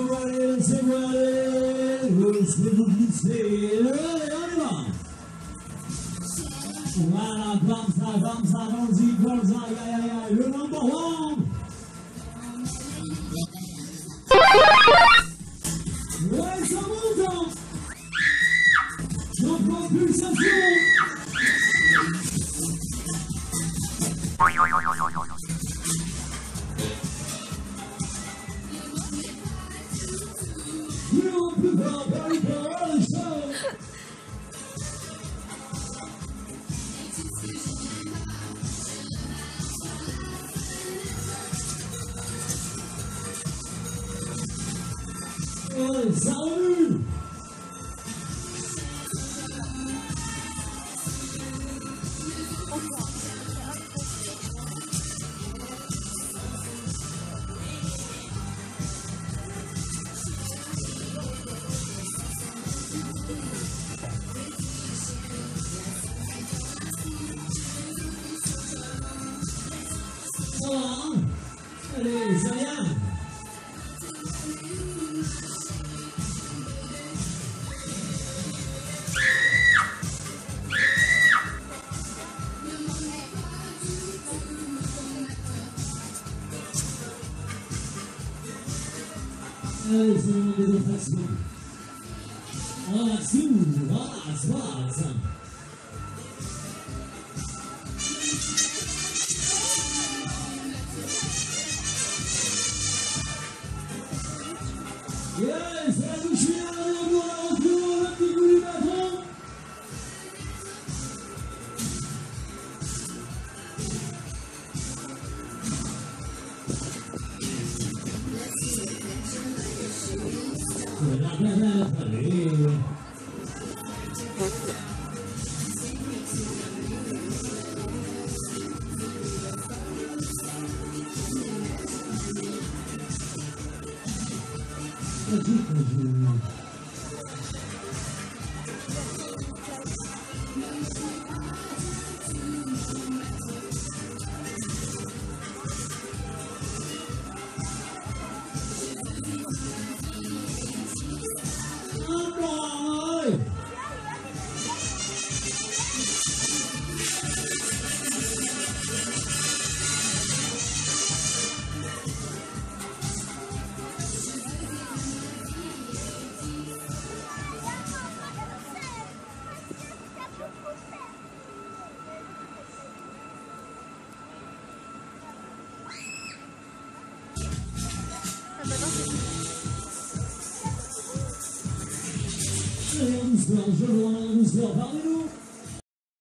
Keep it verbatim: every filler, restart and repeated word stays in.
Laissez-vous aller, laissez-vous aller, laissez-vous glisser. Allez, on y va. Voilà, comme ça, comme ça, allons-y, comme ça, aïe, aïe, aïe, le number one. Ouais, ça monte. J'en prends pulsation. Allez, salut! Voilà. Allez, ça vient! Allez, c'est le moment des relaxations. Relaxons, relax, relax. Yes, c'est la douche finale, on va retourner le petit coup du bâton. La planète, allez. Allez, on doucement, je vois, on doucement, parlez-nous.